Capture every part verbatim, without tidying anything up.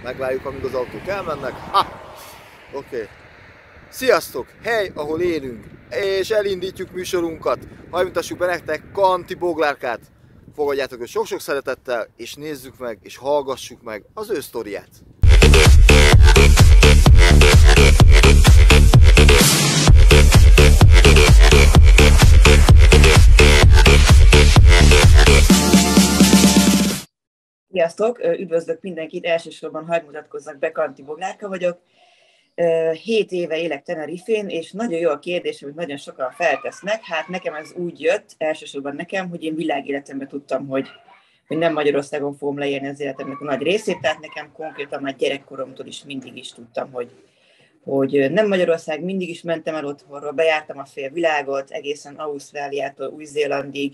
Megvárjuk, amíg az autók elmennek. Ha! Oké. Okay. Sziasztok! Hely, ahol élünk, és elindítjuk műsorunkat. Hajmutassuk be nektek Kanti Boglárkát. Fogadjátok őt sok-sok szeretettel, és nézzük meg, és hallgassuk meg az ő sztoriát. Sziasztok! Üdvözlök mindenkit! Elsősorban hadd mutatkozzak be, Kanti Boglárka vagyok. Hét éve élek Tenerifén, és nagyon jó a kérdés, amit nagyon sokan feltesznek. Hát nekem ez úgy jött, elsősorban nekem, hogy én világéletemben tudtam, hogy, hogy nem Magyarországon fogom leélni az életemnek a nagy részét, tehát nekem konkrétan már gyerekkoromtól is mindig is tudtam, hogy, hogy nem Magyarország, mindig is mentem el otthonról, bejártam a fél világot, egészen Ausztráliától Új-Zélandig,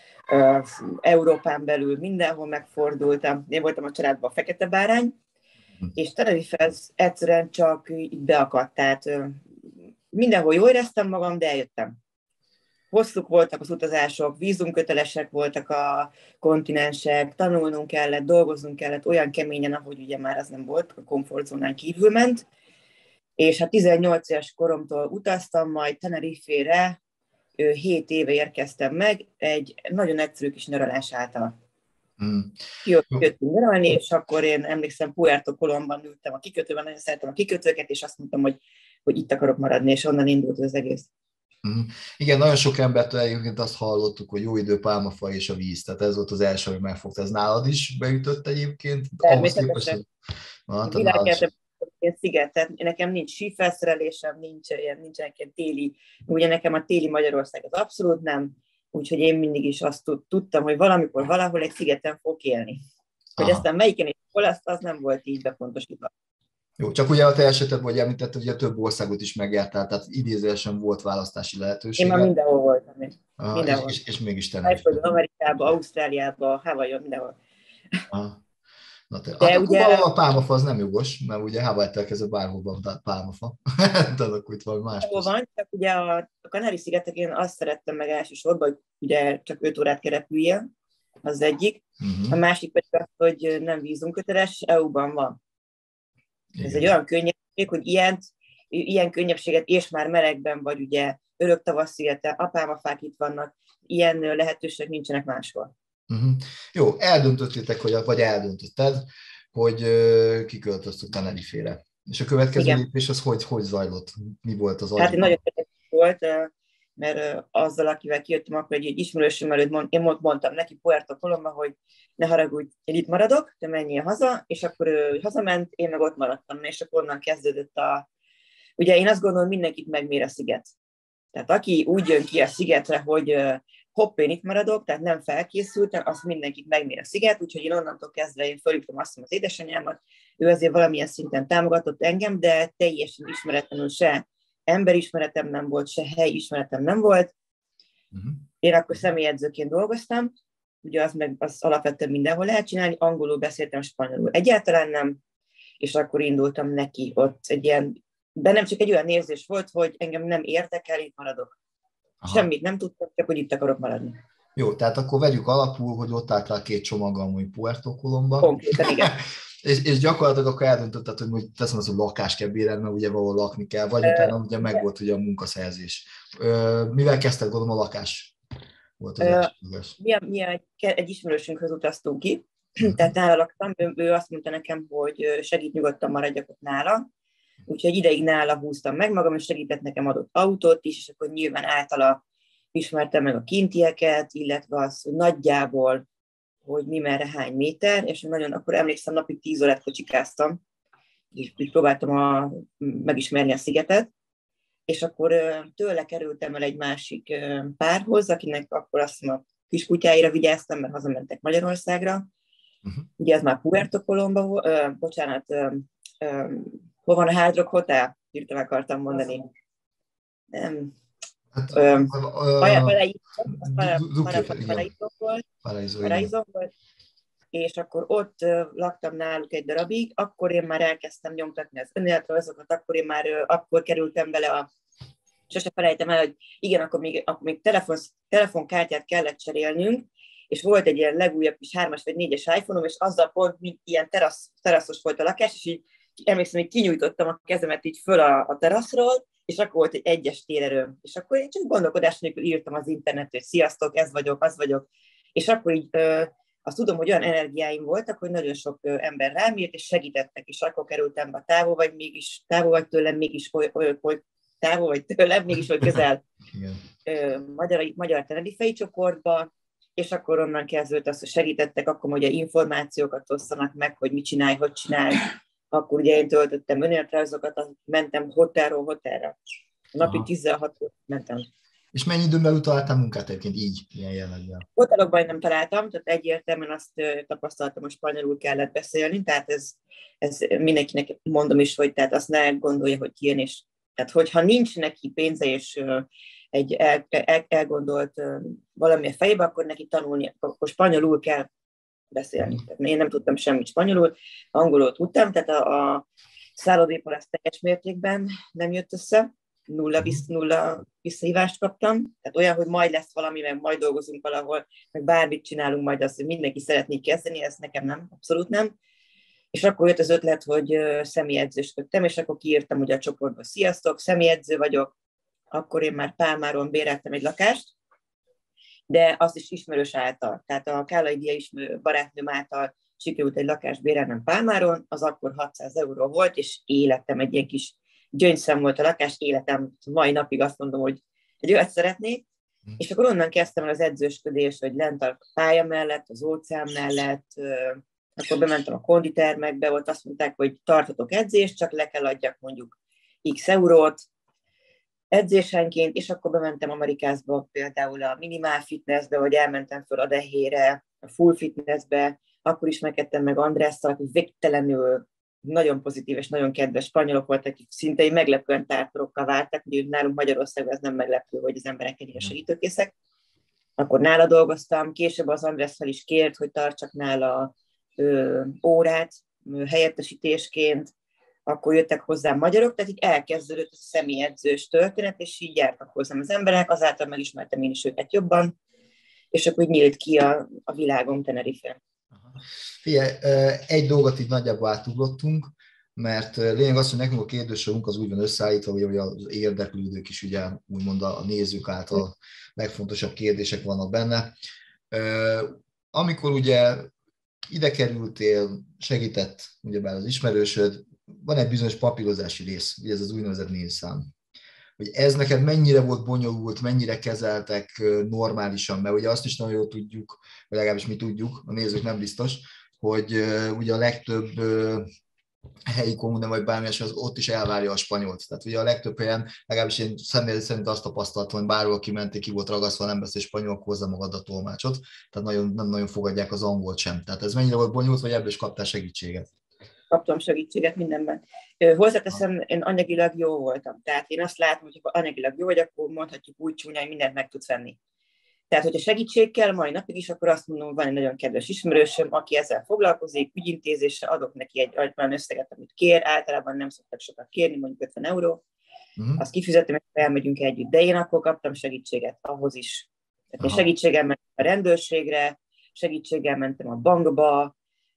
Európán belül mindenhol megfordultam. Én voltam a családban a fekete bárány, és Tenerife egyszerűen csak így beakadt. Tehát mindenhol jól éreztem magam, de eljöttem. Hosszúk voltak az utazások, vízumkötelesek voltak a kontinensek, tanulnunk kellett, dolgoznunk kellett olyan keményen, ahogy ugye már az nem volt, a komfortzónán kívül ment. És hát tizennyolc éves koromtól utaztam, majd Tenerifére hét éve érkeztem meg, egy nagyon egyszerű kis nyaralás által. Mm. Kijöttünk nyaralni, és akkor én emlékszem, Puerto Colomban ültem a kikötőben, nagyon szeretem a kikötőket, és azt mondtam, hogy, hogy itt akarok maradni, és onnan indult az egész. Mm. Igen, nagyon sok embertől egyébként azt hallottuk, hogy jó idő, pálmafa és a víz, tehát ez volt az első, hogy megfogta. Ez nálad is beütött egyébként? Természetesen. Én sziget, tehát nekem nincs sífelszerelésem, nincs ilyen, nincsenek ilyen téli, ugye nekem a téli Magyarország az abszolút nem, úgyhogy én mindig is azt tudtam, hogy valamikor valahol egy szigeten fogok élni. Hogy Aha. aztán melyiken és hol, azt az nem volt így bepontosítva. Jó, csak ugye a te esetedben, hogy említett, hogy a több országot is megjártál, tehát idézőesen volt választási lehetőség. Én már mindenhol voltam. Én. Aha, mindenhol. És, és, és mégis te nem. Amerikába, Ausztráliába, Hawaiion, mindenhol. Aha. Na te, de hát ugye... akkor a pálmafa az nem jogos, mert ugye Hawaii-től kezdve bárhol van pálmafa. De akkor itt valami más. Hol van, csak ugye a, a Kanári-szigeteken azt szerettem meg elsősorban, hogy ugye csak öt órát kell repüljél, az egyik. Uh-huh. A másik pedig az, hogy nem vízumköteles, é u-ban van. Igen. Ez egy olyan könnyebbség, hogy ilyen, ilyen könnyebbséget, és már melegben vagy, ugye örök tavasszigete, apámafák itt vannak, ilyen lehetőségek nincsenek máshol. Uh-huh. Jó, eldöntöttétek, hogy, vagy eldöntötted, hogy uh, kiköltöztök Tenerifére. És a következő Igen. lépés az hogy, hogy zajlott? Mi volt az agyban? Hát nagyon érdekes volt, mert azzal, akivel kijöttem, akkor egy, egy ismerősöm előtt mond, én mondtam neki Puerto Colomba, hogy ne haragudj, én itt maradok, te menjél haza, és akkor ő hazament, én meg ott maradtam, és akkor onnan kezdődött a... Ugye én azt gondolom, mindenkit megmér a sziget. Tehát aki úgy jön ki a szigetre, hogy hopp, én itt maradok, tehát nem felkészültem, azt mindenkit megmér a sziget, úgyhogy én onnantól kezdve én fölhívtam azt az édesanyámat, ő azért valamilyen szinten támogatott engem, de teljesen ismeretlenül se emberismeretem nem volt, se helyismeretem nem volt. Uh-huh. Én akkor személyedzőként dolgoztam, ugye az meg az alapvetően mindenhol lehet csinálni, angolul beszéltem, spanyolul egyáltalán nem, és akkor indultam neki ott egy ilyen, de nem csak egy olyan érzés volt, hogy engem nem érdekel, itt maradok. Aha. Semmit nem tudtam, csak hogy itt akarok maradni. Jó, tehát akkor vegyük alapul, hogy ott álltál két csomaggal, hogy Puerto Colomba. Konkrétan, igen. és, és gyakorlatilag akkor eldöntötted, hogy úgy teszem az, hogy lakás kell bérelni, mert ugye valahol lakni kell, vagy utána ugye meg volt ugye a munkaszerzés. Mivel kezdtek, gondolom, a lakás volt az első? Mi, mi egy, egy ismerősünkhöz utaztunk ki, uh-huh. tehát nála laktam, ő, ő azt mondta nekem, hogy segít, nyugodtan maradjak ott nála, úgyhogy ideig nála húztam meg magam, és segített nekem, adott autót is, és akkor nyilván általa ismertem meg a kintieket, illetve az, hogy nagyjából, hogy mi merre hány méter, és nagyon akkor emlékszem, napi tíz órát kocsikáztam, és így próbáltam a, megismerni a szigetet, és akkor tőle kerültem el egy másik párhoz, akinek akkor azt mondom, a kiskutyáira vigyáztam, mert hazamentek Magyarországra. Uh-huh. Ugye ez már Puerto Colomba, uh, bocsánat, uh, uh, hol van a Hard Rock Hotel? Hirtelen akartam mondani. Nem. Hát, Paraíso volt, és akkor ott laktam náluk egy darabig, akkor én már elkezdtem nyomtatni az önéletrajzokat, akkor én már akkor kerültem bele a... Sose felejtem el, hogy igen, akkor még, akkor még telefon, telefonkártyát kellett cserélnünk, és volt egy ilyen legújabb kis hármas vagy négyes iPhone-om, és azzal pont mint ilyen terasz, teraszos volt a lakás, és így emlékszem, hogy kinyújtottam a kezemet így föl a, a teraszról, és akkor volt egy egyes térerőm. És akkor én csak gondolkodás nélkül írtam az internetre, hogy sziasztok, ez vagyok, az vagyok. És akkor így ö, azt tudom, hogy olyan energiáim voltak, hogy nagyon sok ö, ember rám írt, és segítettek, és akkor kerültem be a távol, vagy mégis távol vagy tőlem, mégis oly, oly, oly, távol vagy tőlem, mégis oly közel ö, magyar, magyar Tenerifei csoportba, és akkor onnan kezdődött az, hogy segítettek, akkor ugye információkat osszanak meg, hogy mit csinálj, hogy csinálj. Akkor ugye én töltöttem önéletrajzokat, mentem hotelról hotelre. Napi tizenhat óra mentem. És mennyi időn belül találtál munkát egyébként így, ilyen jelleggel? Hotelokban nem találtam, tehát egyértelműen azt tapasztaltam, hogy spanyolul kellett beszélni, tehát ez, ez mindenkinek mondom is, hogy tehát azt ne gondolja, hogy kijön, és tehát hogyha nincs neki pénze, és egy el, el, elgondolt valami a fejébe, akkor neki tanulni, akkor spanyolul kell beszélni. Tehát én nem tudtam semmit spanyolul, angolul tudtam, tehát a, a szállodépar az teljes mértékben nem jött össze, nulla, visz, nulla visszahívást kaptam, tehát olyan, hogy majd lesz valami, meg majd dolgozunk valahol, meg bármit csinálunk, majd azt, hogy mindenki szeretné kezdeni, ez nekem nem, abszolút nem. És akkor jött az ötlet, hogy személyedzősködtem, és akkor kiírtam ugye a csoportba, sziasztok, személyedző vagyok, akkor én már Pálmáron béreltem egy lakást, de azt is ismerős által. Tehát a Kállai Dia ismerő barátnőm által sikerült egy lakást bérelnem Pálmáron, az akkor hatszáz euró volt, és életem egy ilyen kis gyöngyszem volt a lakás, életem mai napig azt mondom, hogy egy olyat szeretnék, és akkor onnan kezdtem el az edzősködés, hogy lent a pálya mellett, az óceán mellett, akkor bementem a konditermekbe, ott azt mondták, hogy tartotok edzést, csak le kell adjak mondjuk x eurót edzésenként, és akkor bementem Amerikázba például a minimál fitnessbe, vagy elmentem föl a dehére, a full fitnessbe, akkor ismerkedtem meg Andrásszal, hogy végtelenül nagyon pozitív és nagyon kedves spanyolok voltak, akik szinte meglepően tártorokkal váltak, hogy nálunk Magyarországon ez nem meglepő, hogy az emberek ennyire segítőkészek. Akkor nála dolgoztam, később az András fel is kért, hogy tartsak nála ö, órát ö, helyettesítésként, akkor jöttek hozzám magyarok, tehát így elkezdődött a személyedzős történet, és így jártak hozzám az emberek, azáltal megismertem én is őket jobban, és akkor így nyílt ki a, a világom Tenerife. Figyelj, egy dolgot így nagyjából átugrottunk, mert lényeg az, hogy nekünk a kérdősorunk az úgy van összeállítva, hogy az érdeklődők is ugye úgymond a nézők által legfontosabb kérdések vannak benne. Amikor ugye ide kerültél, segített ugyebár az ismerősöd, van egy bizonyos papírozási rész, ugye ez az úgynevezett névszám. Hogy ez neked mennyire volt bonyolult, mennyire kezeltek normálisan, mert ugye azt is nagyon jól tudjuk, vagy legalábbis mi tudjuk, a nézők nem biztos, hogy uh, ugye a legtöbb uh, helyi kommuna vagy bármi, az ott is elvárja a spanyolt. Tehát ugye a legtöbb helyen, legalábbis én személy szerint azt tapasztaltam, hogy bárhol kimenték, ki volt ragasztva, nem beszél spanyol, akkor hozzá magad a tolmácsot, tehát nagyon, nem nagyon fogadják az angolt sem. Tehát ez mennyire volt bonyolult, vagy ebből is kaptál segítséget? Kaptam segítséget mindenben. Hozzáteszem, én anyagilag jó voltam. Tehát én azt látom, hogy ha anyagilag jó vagy, akkor mondhatjuk úgy csúnya, hogy mindent meg tudsz venni. Tehát, hogyha segítség kell mai napig is, akkor azt mondom, van egy nagyon kedves ismerősöm, aki ezzel foglalkozik, ügyintézésre, adok neki egy olyan összeget, amit kér, általában nem szoktak sokat kérni, mondjuk ötven euró, uh-huh. azt kifizetem, és elmegyünk együtt. De én akkor kaptam segítséget ahhoz is. Tehát én segítséggel mentem a rendőrségre, segítséggel mentem a bankba,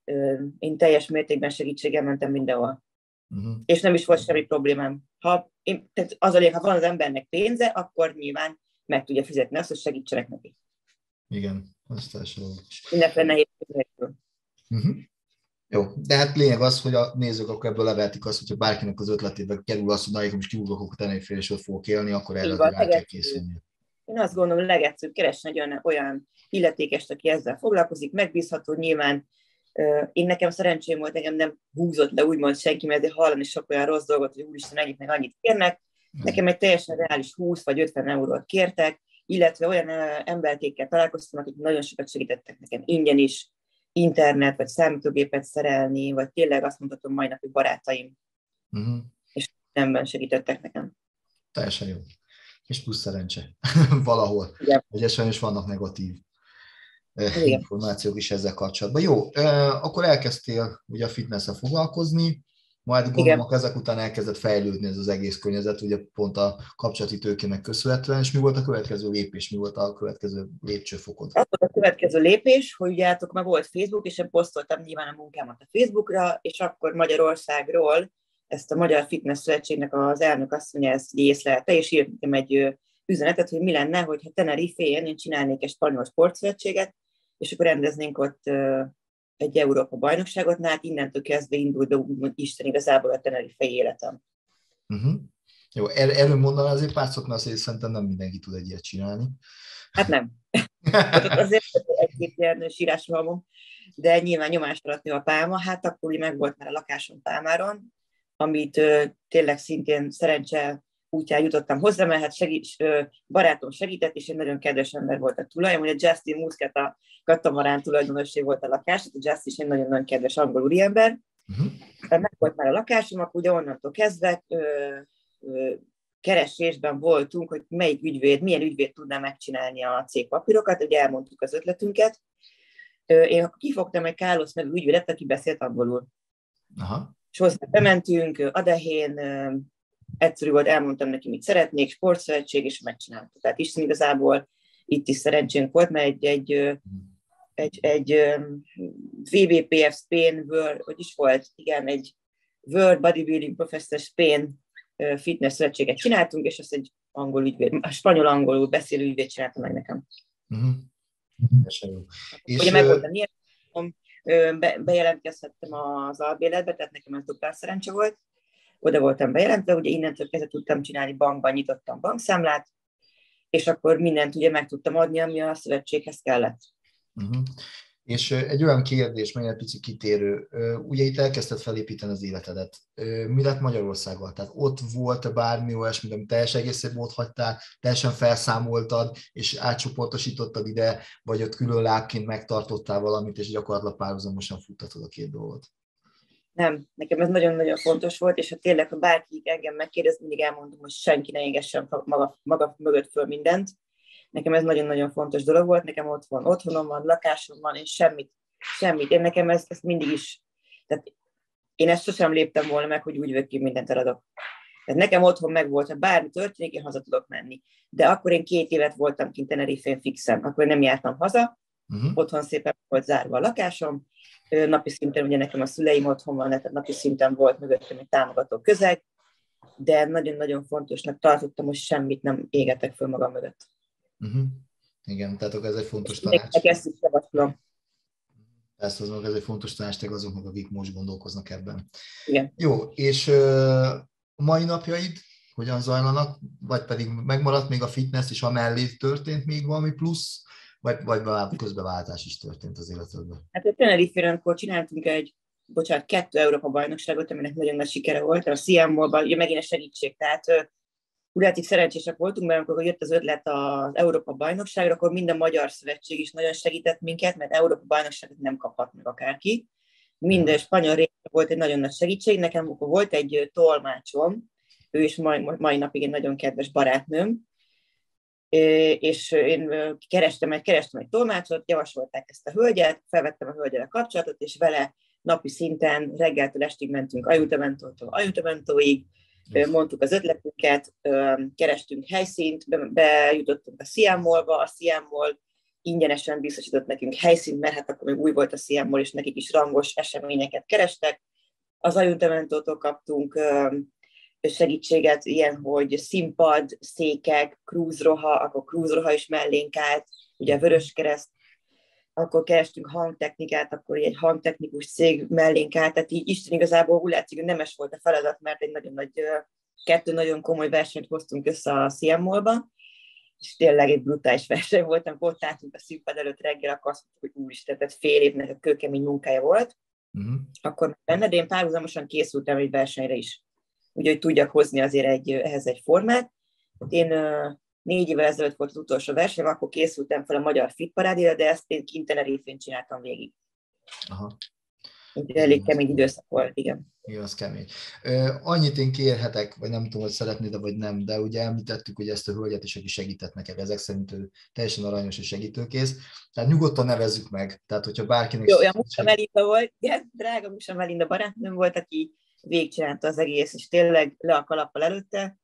én teljes mértékben segítséggel mentem mindenhol. Uh-huh. És nem is volt semmi problémám. Ha, én, tehát az a lényeg, ha van az embernek pénze, akkor nyilván meg tudja fizetni azt, hogy segítsenek neki. Igen, azt teljesen logikus. Mindenféle nehézség. Uh-huh. Jó, de hát lényeg az, hogy a nézők akkor ebből levehetik azt, hogyha bárkinek az ötletébe kerül az, hogy na, én most kiugrok tenni fél, és ott fogok élni, akkor erre rá kell készülni. Én azt gondolom, legegyszerűbb keresni egy olyan, olyan illetékest, aki ezzel foglalkozik, megbízható nyilván. Én nekem szerencsém volt, nekem nem húzott le úgymond senki, mert azért hallani sok olyan rossz dolgot, hogy úristen, ennyit meg annyit kérnek. Nekem egy teljesen reális húsz vagy ötven eurót kértek, illetve olyan emberkékkel találkoztam, akik nagyon sokat segítettek nekem ingyen is, internet vagy számítógépet szerelni, vagy tényleg azt mondhatom mai napig barátaim, uh-huh. és nemben segítettek nekem. Teljesen jó. És plusz szerencse valahol. Igen. Ugye sajnos vannak negatív Igen. információk is ezzel kapcsolatban. Jó, akkor elkezdtél ugye a fitnesszel foglalkozni, majd gondolom, hogy ezek után elkezdett fejlődni ez az egész környezet, ugye pont a kapcsolati tőkének köszönhetően, és mi volt a következő lépés, mi volt a következő lépcsőfokod? Az volt a következő lépés, hogy ugye hát már volt Facebook, és én posztoltam nyilván a munkámat a Facebookra, és akkor Magyarországról ezt a Magyar Fitness Szövetségnek az elnök asszony ezt észlelte, és írt nekem egy üzenetet, hogy mi lenne, hogyha Tenerife-én én csinálnék egy spanyol sportszövetséget, és akkor rendeznénk ott egy Európa bajnokságot, na hát innentől kezdve indult be úgymond Isten igazából a Tenerife életem. Uh-huh. Jó, er- erről mondaná azért pár szót, mert azért szerintem nem mindenki tud egy ilyet csinálni. Hát nem. Azért egy-két ilyen sírásrohamom, de nyilván nyomás alatt nő a pálma, hát akkor úgy meg volt már a lakásom Pálmáron, amit ö, tényleg szintén szerencse útján jutottam hozzá, mert hát segít, ö, barátom segített, és egy nagyon kedves ember volt a tulajom, ugye Justin Muscat, a katamarán tulajdonosé volt a lakás, a Justin is egy nagyon-nagyon kedves angol úriember. Uh-huh. Meg volt már a lakásom, akkor ugye onnantól kezdve ö, ö, keresésben voltunk, hogy melyik ügyvéd, milyen ügyvéd tudná megcsinálni a cégpapírokat, ugye elmondtuk az ötletünket. Én akkor kifogtam egy Carlos nevű ügyvédet, aki beszélt angolul. Aha. És hozzá bementünk, Adahén, egyszerű volt, elmondtam neki, mit szeretnék, sportszövetség, és megcsináltuk. Tehát Isten igazából itt is szerencsénk volt, mert egy, egy, egy, egy vé bé pé ef Spain, World, hogy is volt, igen, egy World Bodybuilding Professor Spain fitness szövetséget csináltunk, és azt egy angol ügyvéd, a spanyol-angolul beszélő ügyvéd csinálta meg nekem. Uh-huh. És ugye meg voltam ilyen, be, bejelentkezhettem az albéletbe, tehát nekem ez duplán szerencse volt. Oda voltam bejelentve, ugye innentől kezdve tudtam csinálni, bankban nyitottam bankszámlát, és akkor mindent ugye meg tudtam adni, ami a szövetséghez kellett. Uh-huh. És egy olyan kérdés, mely egy picit kitérő. Ugye itt elkezdted felépíteni az életedet. Mi lett Magyarországgal? Tehát ott volt bármi olyasmi, amit teljes egészében ott hagytál, teljesen felszámoltad, és átcsoportosítottad ide, vagy ott külön lábként megtartottál valamit, és gyakorlatilag párhuzamosan futtatod a két dolgot? Nem, nekem ez nagyon-nagyon fontos volt, és ha tényleg, ha bárki engem megkérdez, mindig elmondom, hogy senki ne égessen maga, maga mögött föl mindent. Nekem ez nagyon-nagyon fontos dolog volt, nekem ott van otthonom van, lakásom van, én semmit, semmit. Én nekem ezt, ezt mindig is, tehát én ezt sosem léptem volna meg, hogy úgy vök ki, mindent eladok. Tehát nekem otthon meg volt, ha bármi történik, én haza tudok menni. De akkor én két évet voltam kint Tenerife-n fixen, akkor nem jártam haza, uh-huh. Otthon szépen volt zárva a lakásom, napi szinten ugye nekem a szüleim otthon van, tehát napi szinten volt mögöttem egy támogató közeg, de nagyon-nagyon fontosnak tartottam, hogy semmit nem égetek föl magam mögött. Uh-huh. Igen, tehát ez egy fontos tanács. Ezt is javaslom. Ezt azok, ez egy fontos tanács azoknak, akik most gondolkoznak ebben. Igen. Jó, és uh, a mai napjaid hogyan zajlanak, vagy pedig megmaradt még a fitness, és amellé történt még valami plusz, vagy, vagy közbeváltás is történt az életedben? Hát a Tenerife-n, amikor csináltunk egy, bocsánat, kettő Európa bajnokságot, aminek nagyon nagy sikere volt, a cé em o-ban, ugye megint a segítség, tehát úgy szerencsések voltunk, mert amikor jött az ötlet az Európa bajnokságra, akkor minden magyar szövetség is nagyon segített minket, mert Európa bajnokságot nem kaphat meg akárki. Minden spanyol része volt egy nagyon nagy segítség. Nekem akkor volt egy tolmácsom, ő is mai, mai napig egy nagyon kedves barátnőm, és én kerestem egy, kerestem egy tolmácsot, javasolták ezt a hölgyet, felvettem a hölgyel a kapcsolatot, és vele napi szinten reggeltől estig mentünk Ajutaventótól Ajutaventóig, mondtuk az ötletünket, kerestünk helyszínt, bejutottunk a cé em o-ba, a cé em o ingyenesen biztosított nekünk helyszínt, mert hát akkor még új volt a cé em o, és nekik is rangos eseményeket kerestek. Az Ajutaventótól kaptunk segítséget, ilyen, hogy színpad, székek, krúzroha, akkor krúzroha is mellénk állt, ugye a Vöröskereszt, akkor kerestünk hangtechnikát, akkor egy hangtechnikus cég mellénk állt, tehát így Isten igazából úgy látszik, hogy nemes volt a feladat, mert egy nagyon nagy, kettő nagyon komoly versenyt hoztunk össze a cé em o-ba, és tényleg egy brutális verseny volt, amikor ott álltunk a színpad előtt reggel, akkor azt mondtuk, hogy úristen, tehát fél évnek a kőkemény munkája volt, uh-huh. Akkor benne, de én párhuzamosan készültem egy versenyre is, úgyhogy tudjak hozni azért egy, ehhez egy formát. Én négy évvel ezelőtt volt az utolsó verseny, akkor készültem fel a Magyar Fit Parádéra, de ezt én kint Tenerife-n csináltam végig. Aha. Úgyhogy elég kemény időszak volt, igen. Igen, az kemény. Uh, annyit én kérhetek, vagy nem tudom, hogy szeretnéd, vagy nem, de ugye említettük, hogy ezt a hölgyet is, aki segített neked, ezek szerint ő teljesen aranyos és segítőkész. Tehát nyugodtan nevezzük meg. Tehát, hogyha bárkinek... Jó, olyan Musa Melinda volt, igen, drága Musa Melinda barátnőm volt, aki végigcsinálta az egész, és tényleg le a kalappal előtte.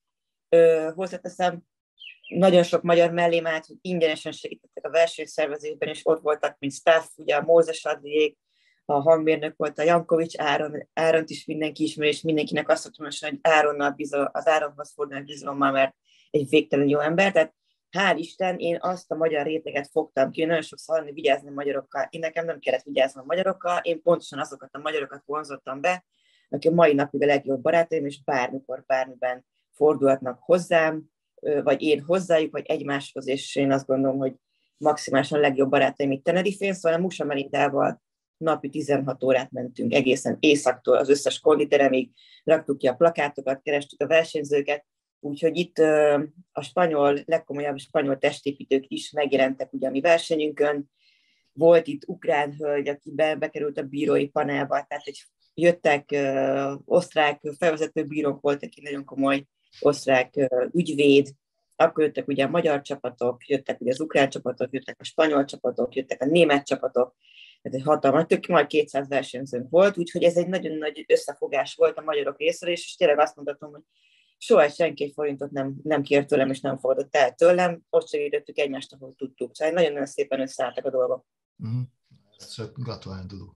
Ö, hozzáteszem, nagyon sok magyar mellém állt, hogy ingyenesen segítettek a versenyszervezésben, és ott voltak, mint staff, ugye a Mózes Adriék, a hangmérnök volt a Jankovics Áron, Áront is mindenki ismer, és mindenkinek azt szoktam mondani, hogy Áronnal bizal, az Áronhoz fordulnak bizalommal, mert egy végtelen jó ember. Tehát hál' Isten, én azt a magyar réteget fogtam ki, nagyon sokszor hallani vigyázni a magyarokkal. Én nekem nem kellett vigyázni a magyarokkal, én pontosan azokat a magyarokat vonzottam be, akik a mai napig a legjobb barátaim, és bármikor, bármiben fordulhatnak hozzám, vagy én hozzájuk, vagy egymáshoz, és én azt gondolom, hogy maximálisan a legjobb barátaim itt Tenerifén, szóval a Musa Melindával napi tizenhat órát mentünk egészen északtól az összes konditeremig, raktuk ki a plakátokat, kerestük a versenyzőket, úgyhogy itt a spanyol, legkomolyabb spanyol testépítők is megjelentek ugye a mi versenyünkön. Volt itt ukrán hölgy, aki be, bekerült a bírói panelba, tehát hogy jöttek uh, osztrák felvezető bírók, voltak aki nagyon komoly osztrák uh, ügyvéd, akkor jöttek ugye a magyar csapatok, jöttek ugye az ukrán csapatok, jöttek a spanyol csapatok, jöttek a német csapatok, tehát egy hatalmas, tök majd kétszáz versenyzőnk volt, úgyhogy ez egy nagyon nagy összefogás volt a magyarok részéről, és tényleg azt mondhatom, hogy soha senki egy forintot nem, nem kért tőlem, és nem fogadott el tőlem, ott segítettük egymást, ahol tudtuk. Szóval nagyon-nagyon szépen összeálltak a dolgok. Uh-huh. Ezt csak gratulálni tudok.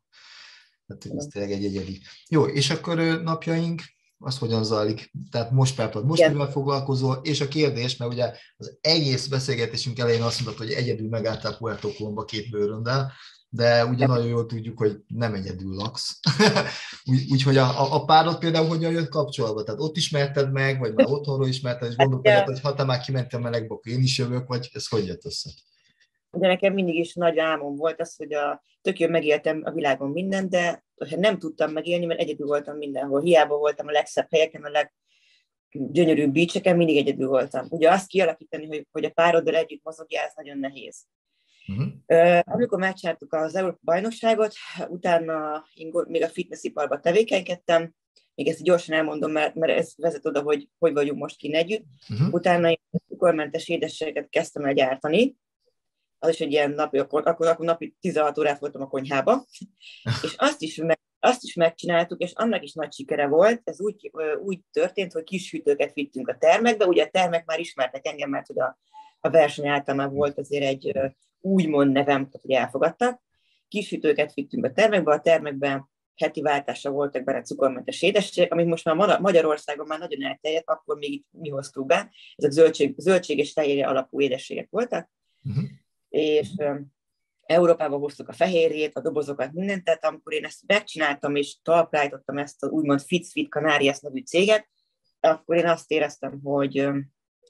Tehát ez tényleg egy egyedi. Jó, és akkor napjaink, az hogyan zajlik? Tehát most például most mivel foglalkozol, és a kérdés, mert ugye az egész beszélgetésünk elején azt mondtad, hogy egyedül megálltál Puerto Colomba két bőröndel, de ugye nagyon jól tudjuk, hogy nem egyedül laksz. Úgyhogy a, a, a párod például hogyan jött kapcsolatba? Tehát ott ismerted meg, vagy már otthonról ismerted, és gondoltad, hogy ha te már kimentem melegbe, akkor én is jövök, vagy ez hogy jött össze? De nekem mindig is nagy álmom volt az, hogy a, tök jól megéltem a világon mindent, de nem tudtam megélni, mert egyedül voltam mindenhol. Hiába voltam a legszebb helyeken, a leggyönyörűbb beacheken, mindig egyedül voltam. Ugye azt kialakítani, hogy, hogy a pároddal együtt mozogjál, ez nagyon nehéz. Uh-huh. Uh, amikor megcsináltuk az Európa bajnokságot, utána én még a fitnessiparban tevékenykedtem, még ezt gyorsan elmondom, mert, mert ez vezet oda, hogy hogy vagyunk most kint együtt. Uh-huh. Utána én cukormentes édességeket kezdtem el gyártani, az is egy ilyen napi, akkor, akkor, akkor napi tizenhat órát voltam a konyhába, és azt is, meg, azt is megcsináltuk, és annak is nagy sikere volt. Ez úgy, úgy történt, hogy kis hűtőket vittünk a termekbe, ugye a termek már ismertek engem, mert hogy a, a verseny által már volt azért egy úgymond nevem, tehát hogy elfogadtak. Kis hűtőket vittünk a termekbe, a termekben heti váltásra voltak benne cukormentes édességek, amik most már Magyarországon már nagyon elterjedt, akkor még itt mi hoztuk be. Ezek zöldség, zöldség és fehérje alapú édességek voltak. Uh-huh. És um, Európába hoztuk a fehérjét, a dobozokat, mindent, tehát amikor én ezt megcsináltam, és talpra állítottam ezt az úgymond Fit Sweet Canarias nevű céget, akkor én azt éreztem, hogy um,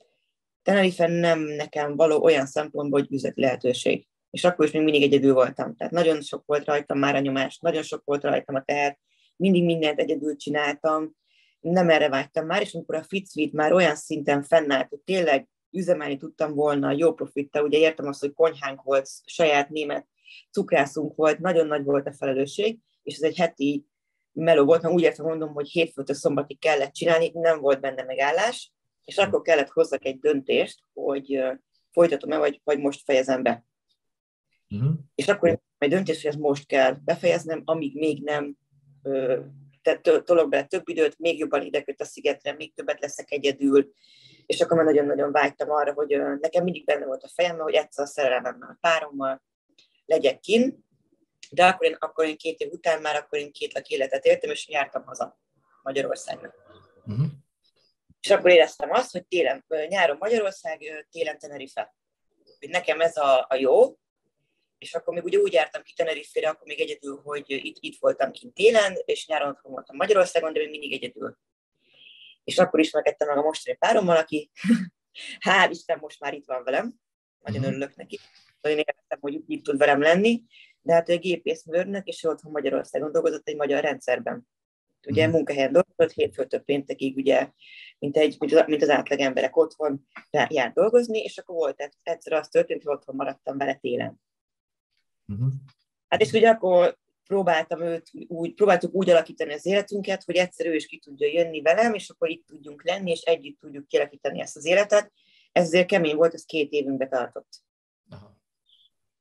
Tenerife nem nekem való olyan szempontból, hogy üzleti lehetőség. És akkor is még mindig egyedül voltam. Tehát nagyon sok volt rajtam már a nyomás, nagyon sok volt rajtam a teher, mindig mindent egyedül csináltam, nem erre vágytam már, és amikor a Fit Sweet már olyan szinten fennállt, hogy tényleg üzemelni tudtam volna jó profittal, ugye értem azt, hogy konyhánk volt, saját német cukrászunk volt, nagyon nagy volt a felelősség, és ez egy heti meló volt, mert úgy értem mondom, hogy hétfőtől szombatig kellett csinálni, nem volt benne megállás, és akkor kellett hozzak egy döntést, hogy folytatom-e, vagy, vagy most fejezem be. Uh-huh. És akkor én egy döntés, hogy ezt most kell befejeznem, amíg még nem tehát tolok bele több időt, még jobban ideköt a szigetre, még többet leszek egyedül, és akkor már nagyon-nagyon vágytam arra, hogy nekem mindig benne volt a fejemben, hogy egyszer a szerelmemmel, a párommal legyek kint, de akkor én, akkor én két év után már akkor én két lak életet éltem, és jártam haza Magyarországnak. Uh-huh. És akkor éreztem azt, hogy télen, nyáron Magyarország, télen Tenerife. Hogy nekem ez a, a jó, és akkor még ugye úgy jártam ki Tenerifére, akkor még egyedül, hogy itt, itt voltam kint télen, és nyáron otthon voltam Magyarországon, de még mindig egyedül. És akkor ismerkedtem meg a mostani párommal, aki hál' Isten most már itt van velem, nagyon uh-huh. örülök neki. Én éreztem, hogy itt tud velem lenni, de hát ő gépészmérnök, és ő otthon Magyarországon dolgozott egy magyar rendszerben. Ugye uh-huh. munkahelyen dolgozott, hétfőtől péntekig, ugye, mint, egy, mint az átlag emberek otthon járt dolgozni, és akkor volt egyszer az történt, hogy otthon maradtam vele télen. Uh-huh. Hát és ugye akkor próbáltam őt úgy, próbáltuk úgy alakítani az életünket, hogy egyszer ő is ki tudja jönni velem, és akkor itt tudjunk lenni, és együtt tudjuk kialakítani ezt az életet. Ez azért kemény volt, ez két évünkbe tartott. Aha.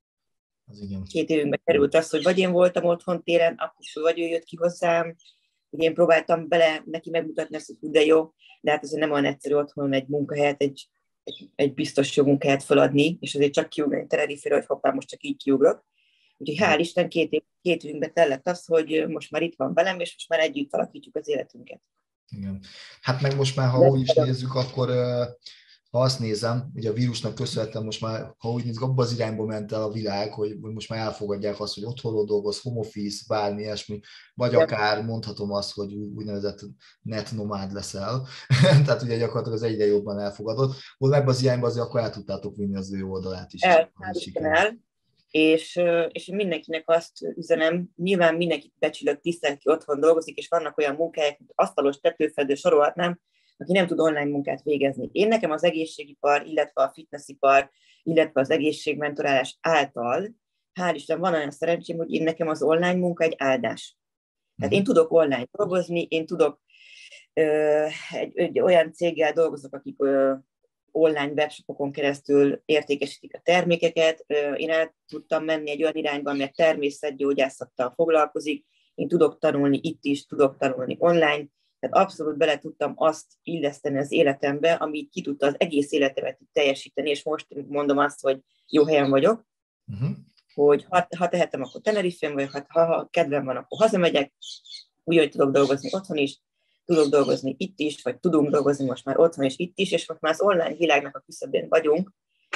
Az igen. Két évünkbe került az, hogy vagy én voltam otthon télen, akkor vagy ő jött ki hozzám, Ugye én próbáltam bele neki megmutatni ezt, hogy de jó, de hát azért nem olyan egyszerű otthon egy munkahelyet, egy, egy, egy biztos jó munkahelyet feladni, és azért csak kiugrani Tenerifére, hogy hoppá, most csak így kiugrok. Úgyhogy hál' Isten két, év, két évünkben tellett az, hogy most már itt van velem, és most már együtt alakítjuk az életünket. Igen. Hát meg most már, ha úgy is nézzük, akkor ha azt nézem, ugye a vírusnak köszönhetően most már, ha úgy nézzük, abban az irányba ment el a világ, hogy most már elfogadják azt, hogy otthonról dolgoz, home office, bármi ilyesmi, vagy akár mondhatom azt, hogy úgynevezett net nomád leszel. Tehát ugye gyakorlatilag az egyre jobban elfogadott. Hol ebben az irányba azért akkor el tudtátok vinni az ő oldalát is. El, el, és, és mindenkinek azt üzenem, nyilván mindenkit becsülök, tisztelt, ki otthon dolgozik, és vannak olyan munkahelyek, mint asztalos, tetőfedő, sorolhatnám, aki nem tud online munkát végezni. Én nekem az egészségipar, illetve a fitnessipar, illetve az egészségmentorálás által, hál' Isten, van olyan szerencsém, hogy én nekem az online munka egy áldás. Tehát én tudok online dolgozni, én tudok ö, egy, egy olyan céggel dolgozok, akik ö, online webshopokon keresztül értékesítik a termékeket. Ö, én el tudtam menni egy olyan irányba, amely természetgyógyászattal foglalkozik. Én tudok tanulni itt is, tudok tanulni online. Tehát abszolút bele tudtam azt illeszteni az életembe, ami ki tudta az egész életemet teljesíteni, és most mondom azt, hogy jó helyen vagyok, uh-huh. hogy ha, ha tehetem, akkor Tenerifén vagyok, ha, ha kedvem van, akkor hazamegyek, úgy, tudok dolgozni otthon is, tudok dolgozni itt is, vagy tudunk dolgozni most már otthon és itt is, és most már az online világnak a küszöbén vagyunk,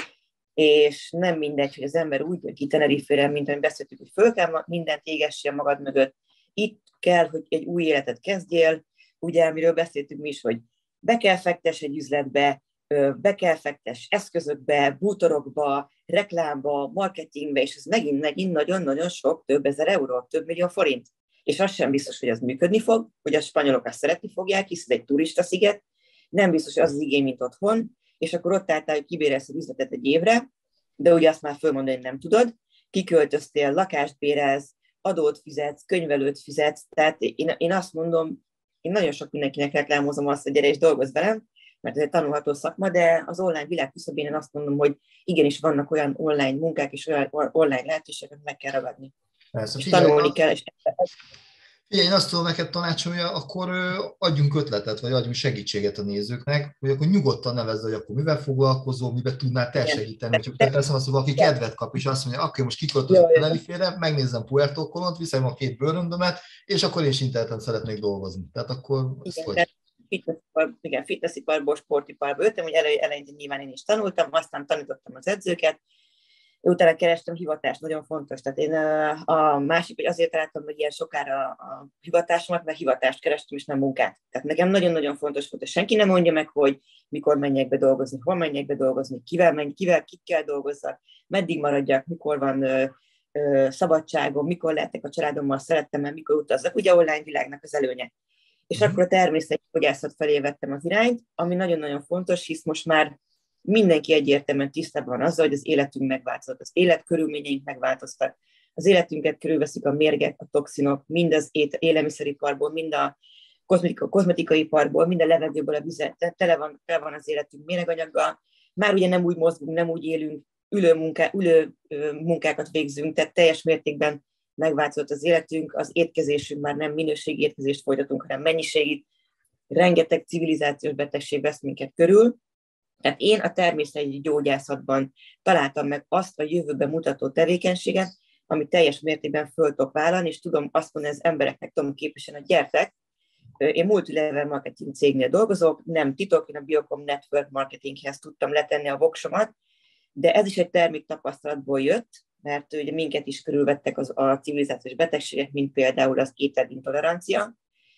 és nem mindegy, hogy az ember úgy jön ki Tenerifére, mint ahogy beszéltük, hogy föl kell mindent égessél magad mögött, itt kell, hogy egy új életet kezdjél, ugye, amiről beszéltünk mi is, hogy be kell fektess egy üzletbe, be kell fektess eszközökbe, bútorokba, reklámba, marketingbe, és ez megint-megint nagyon-nagyon sok, több ezer euró, több millió forint. És az sem biztos, hogy az működni fog, hogy a spanyolok azt szeretni fogják, hisz ez egy turista sziget, nem biztos, hogy az az igény, mint otthon, és akkor ott álltál, hogy kibérelsz az üzletet egy évre, de ugye azt már fölmondani, hogy nem tudod, kiköltöztél, lakást bérelsz, adót fizetsz, könyvelőt fizetsz, tehát én, én azt mondom, én nagyon sok mindenkinek reklámozom azt, hogy gyere és dolgozz velem, mert ez egy tanulható szakma, de az online világ küszöbén én azt mondom, hogy igenis vannak olyan online munkák és olyan online lehetőségek, meg kell ragadni. Persze, és figyelj, tanulni kell. És... Figyelj, én azt tudom neked tanácsolni, akkor adjunk ötletet, vagy adjunk segítséget a nézőknek, hogy akkor nyugodtan nevezd, hogy akkor mivel foglalkozol, mivel tudnál te segíteni. Hogyha te teszem azt, hogy valaki kedvet kap, és azt mondja, akkor most kiköltözök Tenerifére, megnézem Puerto Colont, viszem a két bőröndömet, és akkor én is interneten szeretnék dolgozni. Tehát akkor ezt hogy... Fitnessipar, igen, fitnessiparból, sportiparból jöttem, hogy elej, eleinte nyilván én is tanultam, aztán tanítottam az edzőket, utána kerestem hivatást, nagyon fontos. Tehát én a másik, hogy azért találtam meg ilyen sokára a hivatásomat, mert hivatást kerestem, és nem munkát. Tehát nekem nagyon-nagyon fontos volt, hogy senki nem mondja meg, hogy mikor menjek be dolgozni, hol menjek be dolgozni, kivel menj, kivel, kikkel dolgozzak, meddig maradjak, mikor van ö, ö, szabadságom, mikor lehetek a családommal, szerettem, mert mikor utazzak. Ugye online világnak az előnye. És akkor a természetgyógyászat felé vettem az irányt, ami nagyon-nagyon fontos, hisz most már mindenki egyértelműen tisztában van azzal, hogy az életünk megváltozott, az életkörülményeink megváltoztak, az életünket körülveszik a mérgek, a toxinok, mind az élelmiszeriparból, mind a kozmetikai iparból, mind a levegőből a vizet, tele van, tele van az életünk méreganyaggal. Már ugye nem úgy mozgunk, nem úgy élünk, ülő, munká, ülő munkákat végzünk, tehát teljes mértékben megváltozott az életünk, az étkezésünk már nem minőségi étkezést folytatunk, hanem mennyiségit, rengeteg civilizációs betegség vesz minket körül. Tehát én a természeti gyógyászatban találtam meg azt a jövőben mutató tevékenységet, amit teljes mértékben föl tudok vállalni, és tudom azt mondani az embereknek, tudom képviselni, hogy gyertek. Én multilevel marketing cégnél dolgozok, nem titok, én a Biocom Network Marketinghez tudtam letenni a voksomat, de ez is egy terméktapasztalatból jött, mert ugye minket is körülvettek az, a civilizációs betegségek, mint például az ételintolerancia.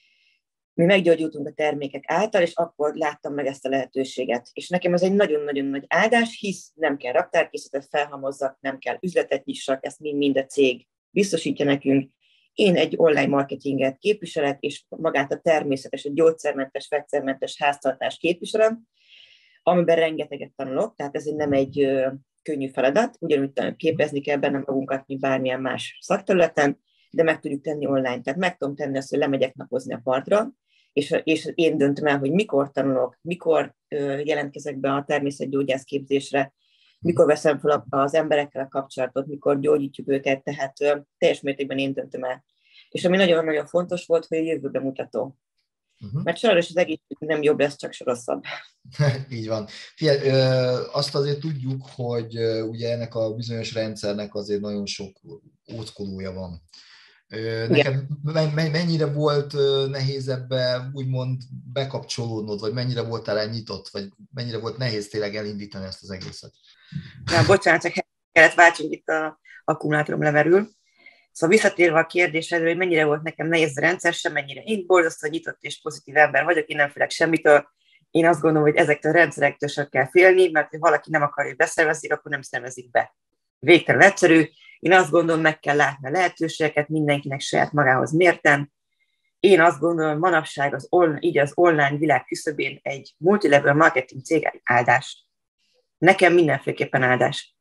Mi meggyógyultunk a termékek által, és akkor láttam meg ezt a lehetőséget. És nekem ez egy nagyon-nagyon nagy áldás, hisz nem kell raktárkészletet felhamozzak, nem kell üzletet nyissak, ezt mind-mind a cég biztosítja nekünk. Én egy online marketinget képviselek, és magát a természetes, a gyógyszermentes, vegyszermentes háztartást képviselem, amiben rengeteget tanulok, tehát ez nem egy ö, könnyű feladat, ugyanúgy képezni kell benne magunkat, mint bármilyen más szakterületen, de meg tudjuk tenni online. Tehát meg tudom tenni azt, hogy lemegyek napozni a partra, és, és én döntöm el, hogy mikor tanulok, mikor ö, jelentkezek be a természetgyógyász képzésre, mikor veszem fel az emberekkel a kapcsolatot, mikor gyógyítjuk őket, tehát ö, teljes mértékben én döntöm el. és ami nagyon-nagyon fontos volt, hogy a jövőbe mutató. Uh-huh. Mert sajnos az egészség nem jobb lesz, csak rosszabb. Így van. Figyelj, azt azért tudjuk, hogy ugye ennek a bizonyos rendszernek azért nagyon sok óckodója van. Neked mennyire volt nehéz ebbe úgymond bekapcsolódnod, vagy mennyire voltál el nyitott, vagy mennyire volt nehéz tényleg elindítani ezt az egészet? Na, bocsánat, csak kellett váltsunk, itt a akkumulátorom lemerül. Szóval visszatérve a kérdésedre, hogy mennyire volt nekem nehéz a rendszer, sem mennyire. Én borzasztóan nyitott és pozitív ember vagyok, én nem félek semmitől. Én azt gondolom, hogy ezektől a rendszerektől sem kell félni, mert ha valaki nem akarja, hogy beszervezik, akkor nem szervezik be. Végtelen egyszerű. Én azt gondolom, meg kell látni a lehetőségeket, mindenkinek saját magához mérten. Én azt gondolom, manapság az online, így az online világ küszöbén egy multilevel marketing cég áldás. Nekem mindenféleképpen áldás.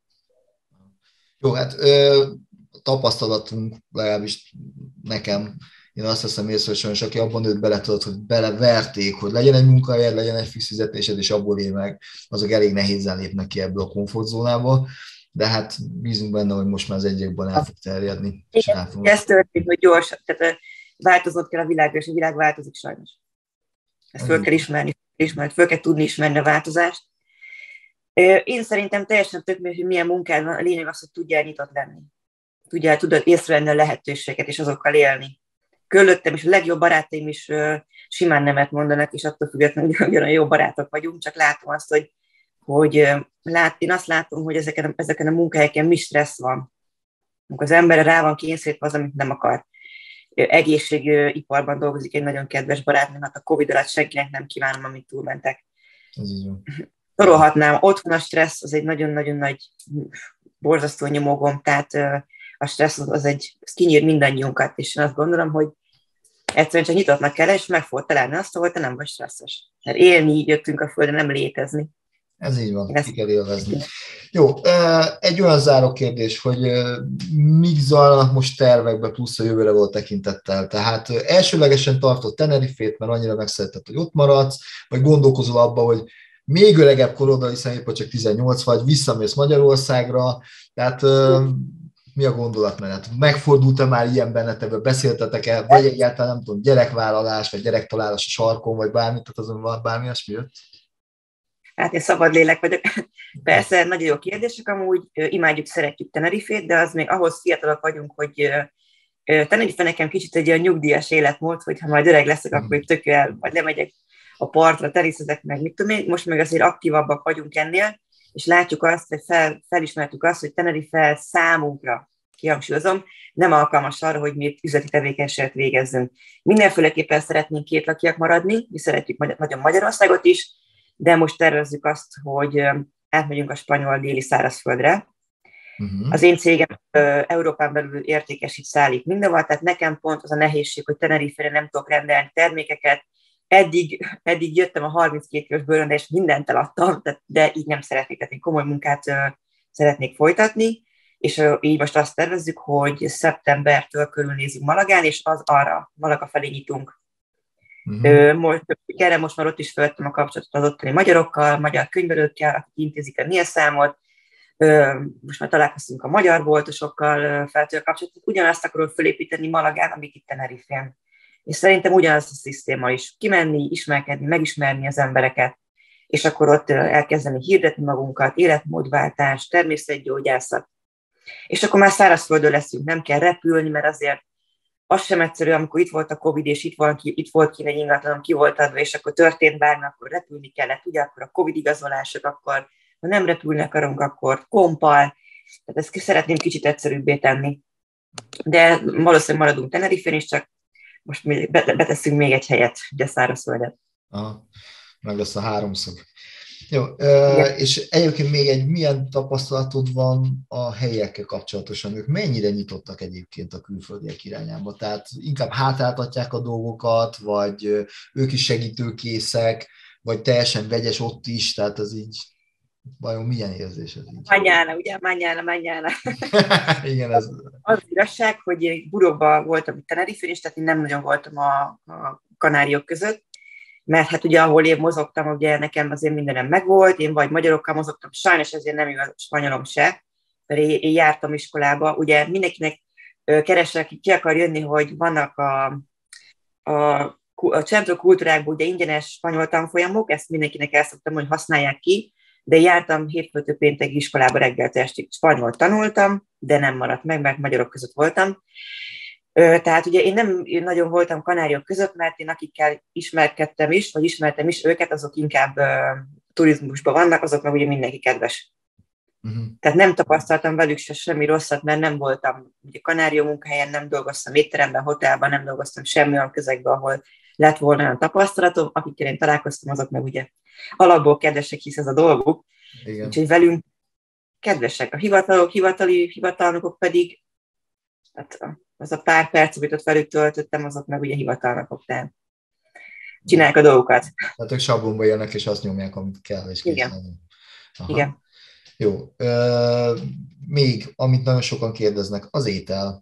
Jó, hát ö, tapasztalatunk, legalábbis nekem, én azt hiszem észre, hogy sajnos, aki abban nőtt bele tudod, hogy beleverték, hogy legyen egy munkahelyed, legyen egy fix fizetésed, és abból él meg, azok elég nehézen lépnek ki ebből a komfortzónából, de hát bízunk benne, hogy most már az egyekben el fog terjedni. Igen, ez történik, hogy gyorsan, tehát változnod kell a világra, és a világ változik sajnos. Ezt föl kell ismerni, ismerni, föl kell tudni ismerni a változást. Én szerintem teljesen tök, hogy milyen munkád van, a lényeg az, hogy tudjál nyitott lenni. Tudjál, tudod észrevenni a lehetőséget, és azokkal élni. Körülöttem is a legjobb barátaim is simán nemet mondanak, és attól függetlenül ugyanolyan jó barátok vagyunk, csak látom azt, hogy, hogy lát, én azt látom, hogy ezeken, ezeken a munkahelyeken mi stressz van. Amikor az ember rá van kényszerítve az, amit nem akar. Egészségiparban dolgozik egy nagyon kedves barátnőm, hát a Covid alatt senkinek nem kívánom, amit túlmentek. Ez így van. Sorolhatnám, otthon a stressz, az egy nagyon-nagyon nagy borzasztó nyomogom, tehát a stressz az egy, az kinyír mindannyiunkat, és én azt gondolom, hogy egyszerűen csak nyitottnak kell, és meg fogod találni azt, ahol te nem vagy stresszes. Mert élni így jöttünk a földre, nem létezni. Ez így van, ki kell élvezni. Jó, egy olyan záró kérdés, hogy mik zajlanak most tervekbe, plusz a jövőre volt tekintettel. Tehát elsőlegesen tartott Tenerifét, mert annyira megszeretett, hogy ott maradsz, vagy gondolkozol abba, hogy még öregebb korodra, hiszen épp csak tizennyolc vagy, visszamész Magyarországra, tehát mi a gondolatmenet? Megfordult-e már ilyen bennetekben, beszéltetek-e, vagy egyáltalán nem tudom, gyerekvállalás, vagy gyerektalálás a sarkon, vagy bármit, tehát azon van bármi ilyesmi jött? Hát én szabad lélek vagyok. Persze, nagyon jó kérdések, amúgy imádjuk, szeretjük Tenerifét, de az még ahhoz fiatalok vagyunk, hogy Tenerife nekem kicsit egy olyan nyugdíjas életmód, hogy ha majd öreg leszek, hmm. akkor itt tök el, vagy lemegyek a partra, teniszezek meg, mit tudom én. Most meg azért aktívabbak vagyunk ennél, és látjuk azt, hogy fel, felismertük azt, hogy Tenerife számunkra, kihangsúlyozom, nem alkalmas arra, hogy mi itt üzleti tevékenységet végezzünk. Mindenféleképpen szeretnénk kétlakiak maradni, mi szeretjük nagyon Magyarországot is, de most tervezzük azt, hogy átmegyünk a spanyol déli szárazföldre. Uh-huh. Az én cégem Európán belül értékesít, szállít mindenhol, tehát nekem pont az a nehézség, hogy Tenerifére nem tudok rendelni termékeket. Eddig, eddig jöttem a harminckét éves bőröndre, és mindent eladtam, de így nem szeretnék, tehát én komoly munkát szeretnék folytatni, és így most azt tervezzük, hogy szeptembertől körülnézünk Malagán, és az arra, Malaga felé nyitunk. Uh-huh. Most, erre most már ott is felvettem a kapcsolatot az ottani magyarokkal, magyar könyvelőkkel, akik intézik a nélszámot. Most már találkoztunk a magyar boltosokkal, feltől a kapcsolatot. Ugyanazt akarom felépíteni Malagán, amik itt Tenerifén. És szerintem ugyanaz a szisztéma is. Kimenni, ismerkedni, megismerni az embereket, és akkor ott elkezdeni hirdetni magunkat, életmódváltás, természetgyógyászat. És akkor már szárazföldön leszünk, nem kell repülni, mert azért az sem egyszerű, amikor itt volt a Covid, és itt, van, itt volt ki egy ingatlanom, ki volt adva, és akkor történt bármi, akkor repülni kellett, ugye, akkor a Covid igazolások, akkor ha nem repülni akarunk, akkor kompal. Tehát ezt szeretném kicsit egyszerűbbé tenni. De valószínűleg maradunk Tenerifén is, csak most beteszünk még egy helyet, ugye szárazföldet. Aha, meg lesz a háromszög. Jó, igen. És egyébként még egy milyen tapasztalatod van a helyiekkel kapcsolatosan? Ők mennyire nyitottak egyébként a külföldiek irányába? Tehát inkább hátráltatják a dolgokat, vagy ők is segítőkészek, vagy teljesen vegyes ott is, tehát ez így, vajon milyen érzés ez így? Mañana, ugye? Mañana, mañana. Igen, ez... Az igazság, hogy Burgban voltam itt Tenerifén is, tehát én nem nagyon voltam a, a Kanáriok között, mert hát ugye ahol én mozogtam, ugye nekem azért mindenem megvolt, én vagy magyarokkal mozogtam, sajnos ezért nem jó a spanyolom se, mert én, én jártam iskolába, ugye mindenkinek keresek, ki ki akar jönni, hogy vannak a, a, a Centro Culturákban ugye ingyenes spanyol tanfolyamok, ezt mindenkinek el szoktam, hogy használják ki, de jártam hétfőtől péntek iskolába reggel estig, spanyol tanultam, de nem maradt meg, mert magyarok között voltam. Tehát ugye én nem nagyon voltam kanáriok között, mert én akikkel ismerkedtem is, vagy ismertem is őket, azok inkább uh, turizmusban vannak, azok meg ugye mindenki kedves. Uh-huh. Tehát nem tapasztaltam velük se semmi rosszat, mert nem voltam ugye kanárió munkahelyen, nem dolgoztam étteremben, hotelben, nem dolgoztam semmi olyan közegben, ahol lett volna olyan tapasztalatom, akikkel én találkoztam, azok meg ugye alapból kedvesek, hisz ez a dolguk. Igen. Úgyhogy velünk kedvesek. A hivatalok, hivatali hivatalnokok pedig, hát az a pár perc, amit ott velük töltöttem, azok meg ugye hivatalnokok, tehát csinálják a dolgokat. Tehát ők sablonba élnek, és azt nyomják, amit kell, és igen. Igen. Jó. Uh, még, amit nagyon sokan kérdeznek, az étel.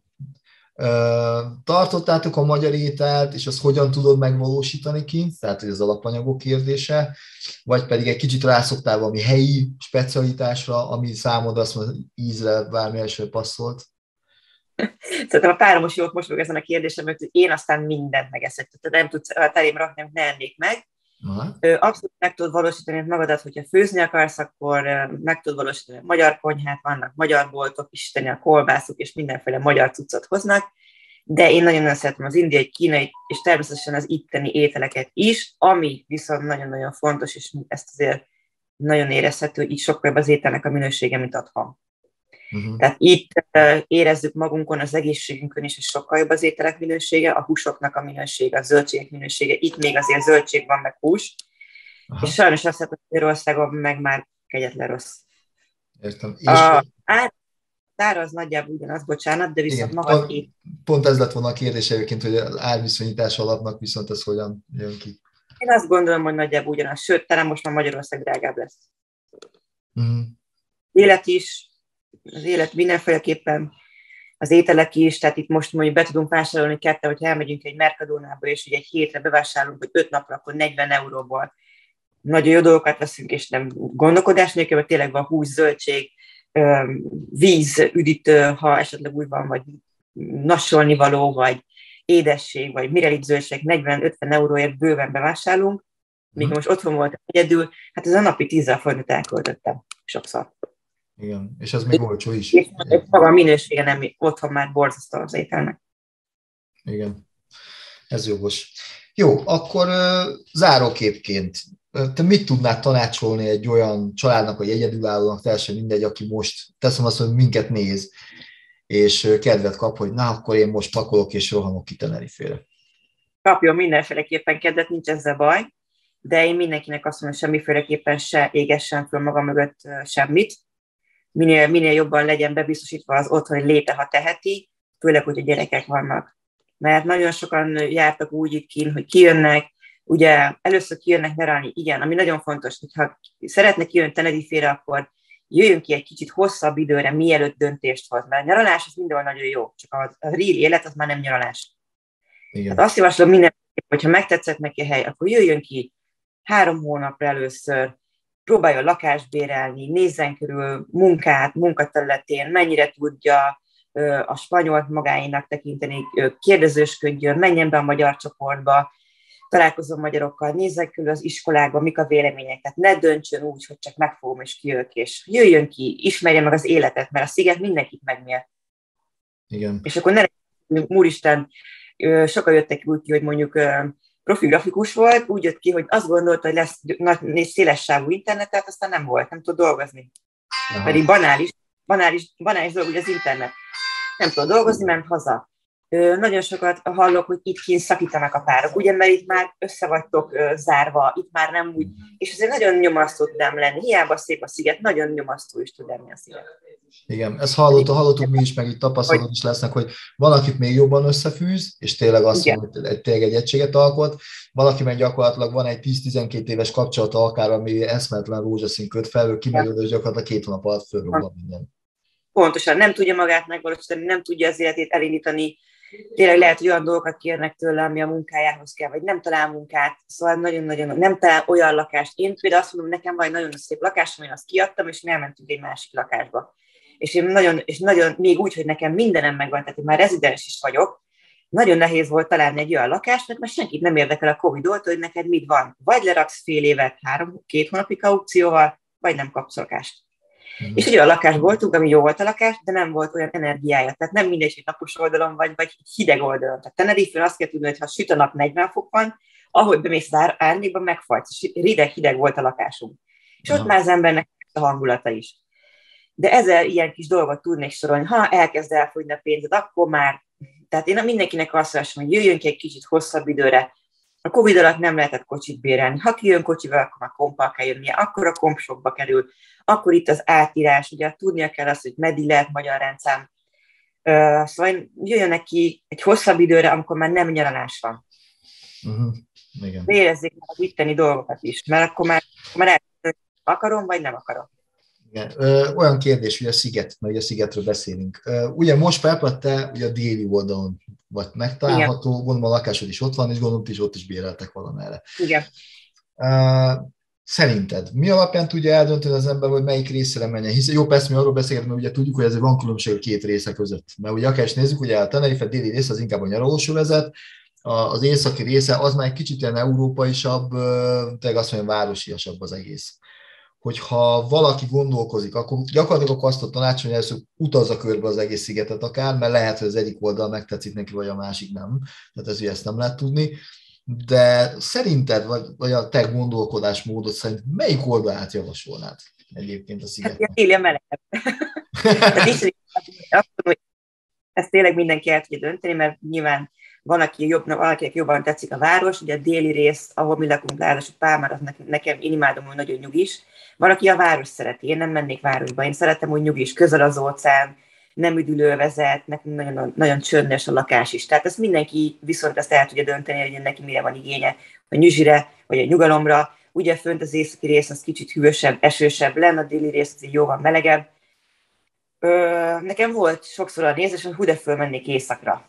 Uh, tartottátok a magyar ételt, és azt hogyan tudod megvalósítani ki? Tehát, hogy az alapanyagok kérdése, vagy pedig egy kicsit rászoktál valami helyi specialitásra, ami számodra azt mondod, ízre bármi első passzolt? Szerintem a páromos jók most meg ezen a kérdésem, hogy én aztán mindent megeszek. Tehát nem tudsz a telém rakni, amit ne ennék meg. Aha. Abszolút meg tudod valósítani magadat, hogyha főzni akarsz, akkor meg tudod valósítani a magyar konyhát, vannak magyar boltok, isteni a kolbászok, és mindenféle magyar cuccot hoznak, de én nagyon-nagyon szeretem az indiai, kínai, és természetesen az itteni ételeket is, ami viszont nagyon-nagyon fontos, és ezt azért nagyon érezhető, hogy így sokkal jobb az ételnek a minősége, mint otthon. Uh-huh. Tehát itt uh, érezzük magunkon, az egészségünkön is, hogy sokkal jobb az ételek minősége, a húsoknak a minősége, a zöldségek minősége, itt még azért zöldség van, meg hús, uh-huh. És sajnos azt hiszem, hogy Magyarországon meg már kegyetlen rossz. Értem. És a ár, ár az nagyjából ugyanaz, bocsánat, de viszont igen, maga pont, pont ez lett volna a kérdés egyébként, hogy az árviszonyítás alapnak viszont ez hogyan jön ki? Én azt gondolom, hogy nagyjából ugyanaz, sőt, talán most már Magyarország drágább lesz. Uh-huh. Élet is, az élet mindenféleképpen, az ételek is, tehát itt most mondjuk be tudunk vásárolni ketten, hogyha elmegyünk egy Mercadónába, és ugye egy hétre bevásárolunk, hogy öt napra, akkor negyven euróból nagyon jó dolgokat veszünk, és nem gondolkodás nélkül, mert tényleg van hús, zöldség, víz, üdítő, ha esetleg úgy van, vagy nassolni való, vagy édesség, vagy mirelit zöldség, negyven-ötven euróért bőven bevásárolunk, míg most otthon voltam egyedül, hát ez a napi tízzel forintot elköltöttem sokszor. Igen, és ez még olcsó is. És maga a minősége nem, otthon már borzasztó az ételnek. Igen, ez jogos. Jó, akkor uh, záróképként, uh, te mit tudnád tanácsolni egy olyan családnak, vagy egyedülállónak, teljesen mindegy, aki most, teszem azt, hogy minket néz, és uh, kedvet kap, hogy na, akkor én most pakolok és rohanok ki Tenerifére. Kapjon mindenféleképpen kedvet, nincs ezzel baj, de én mindenkinek azt mondom, hogy semmiféleképpen se égessen föl maga mögött uh, semmit. Minél, minél jobban legyen bebiztosítva az otthoni léte, ha teheti, főleg, hogy a gyerekek vannak. Mert nagyon sokan jártak úgy itt kint, hogy kijönnek, ugye először kijönnek nyaralni, igen, ami nagyon fontos, hogyha szeretne kijönni Tenerifére, akkor jöjjön ki egy kicsit hosszabb időre, mielőtt döntést hoz. Mert a nyaralás az mindenhol nagyon jó, csak a, a real élet az már nem nyaralás. Igen. Tehát azt javaslom mindenképpen, hogyha megtetszett neki a hely, akkor jöjjön ki három hónapra először, próbáljon lakást bérelni, nézzen körül munkát, munkaterületén, mennyire tudja a spanyolt magáinak tekinteni, kérdezősködjön, menjen be a magyar csoportba, találkozom magyarokkal, nézzen körül az iskolákban, mik a vélemények, tehát ne döntsön úgy, hogy csak megfogom és kijövök, és jöjjön ki, ismerje meg az életet, mert a sziget mindenkit megmér. Igen. És akkor ne úristen, sokan jöttek úgy ki, hogy mondjuk profi grafikus volt, úgy jött ki, hogy azt gondolta, hogy lesz nagy, széles sávú internetet, aztán nem volt, nem tud dolgozni. Aha. Pedig banális, banális, banális dolog, ugye az internet. Nem tud dolgozni, ment haza. Ö, nagyon sokat hallok, hogy itt kint szakítanak a párok, ugye, mert itt már össze vagytok ö, zárva, itt már nem úgy, és azért nagyon nyomasztó tud ám lenni. Hiába szép a sziget, nagyon nyomasztó is tud lenni a sziget. Igen, ezt hallottuk, hallottuk mi is, meg itt tapasztalatok is lesznek, hogy valakit még jobban összefűz, és tényleg azt mondja, hogy tényleg egy egységet alkot, valaki meg gyakorlatilag van egy tíz-tizenkét éves kapcsolata akár, ami eszmetlen rózsaszín köt fel, kimerül, és gyakorlatilag két hónap alatt fölrobban minden. Pontosan, nem tudja magát megvalósítani, nem tudja az életét elindítani, tényleg lehet, hogy olyan dolgokat kérnek tőle, ami a munkájához kell, vagy nem talál munkát, szóval nagyon-nagyon nem talál olyan lakást. Én például azt mondom, nekem van egy nagyon szép lakásom, én azt kiadtam, és elmentünk egy másik lakásba. és én nagyon, és nagyon, még úgy, hogy nekem mindenem megvan, tehát én már rezidens is vagyok, nagyon nehéz volt találni egy olyan lakást, mert már senkit nem érdekel a Covid-ot, hogy neked mit van. Vagy leraksz fél évet három, két hónapi kaucióval, vagy nem kapsz lakást. Mm. És egy olyan lakás voltunk, ami jó volt a lakás, de nem volt olyan energiája. Tehát nem mindegy, hogy napos oldalon vagy, vagy hideg oldalon. Tehát Tenerife-ön azt kell tudni, hogy ha süt a nap negyven fok van, ahogy bemész az árnyékban, megfagysz. Rideg-hideg volt a lakásunk. És Aha. ott már az embernek a hangulata is. De ezer ilyen kis dolgot tudnék sorolni. Ha elkezd elfogyni a pénzed, akkor már. Tehát én mindenkinek azt javaslom, hogy jöjjön ki egy kicsit hosszabb időre. A Covid alatt nem lehetett kocsit bérelni. Ha kijön kocsival, akkor már kompal kell jönnie, akkor a komp sokba kerül. Akkor itt az átírás, ugye tudnia kell azt, hogy meddig lehet magyar rendszám. Uh, szóval jöjjön ki egy hosszabb időre, amikor már nem nyaralás van. Uh-huh. Igen. Érezzék az itteni dolgokat is, mert akkor már, már el, akarom, vagy nem akarom. Igen. Ö, olyan kérdés, hogy a sziget, mert ugye a szigetről beszélünk. Ö, ugye most Pápa, te ugye a déli oldalon vagy megtalálható, igen. Gondolom a lakásod is ott van, és gondolom is ott is béreltek valamerre. Igen. Ö, szerinted mi alapján tudja eldönteni az ember, hogy melyik részre menjen? Hiszen jó, persze mi arról beszélgetünk, mert ugye tudjuk, hogy ezért van különbség a két része között. Mert ugye akár is nézzük, ugye a Tenerife déli része az inkább a nyaralósövezet, az északi része az már egy kicsit ilyen európaisabb, tényleg azt mondja, városiasabb az egész. Hogyha valaki gondolkozik, akkor gyakorlatilag azt a tanács, hogy először utazza körbe az egész szigetet akár, mert lehet, hogy az egyik oldal megtetszik neki, vagy a másik nem. Tehát ez, ezt nem lehet tudni. De szerinted, vagy, vagy a te gondolkodásmódod szerint melyik oldalát javasolnád egyébként a szigetnek? Hát a melegebb. Ezt tényleg mindenki el tudja dönteni, mert nyilván van, aki jobb, valakinek jobban tetszik a város, ugye a déli rész, ahol mi lakunk, Láros, Pálmár, az nekem, én imádom, hogy nagyon nyugis. Van, aki a város szereti, én nem mennék városba, én szeretem, hogy nyugis, közel az óceán, nem üdülővezet, nekünk nagyon, nagyon csöndes a lakás is. Tehát ezt mindenki viszont ezt el tudja dönteni, hogy neki mire van igénye, a nyüzsire, vagy a nyugalomra. Ugye fönt az északi rész az kicsit hűvösebb, esősebb lenne, a déli rész az jóval melegebb. Ö, nekem volt sokszor a nézés, hogy hú, de fölmennék északra.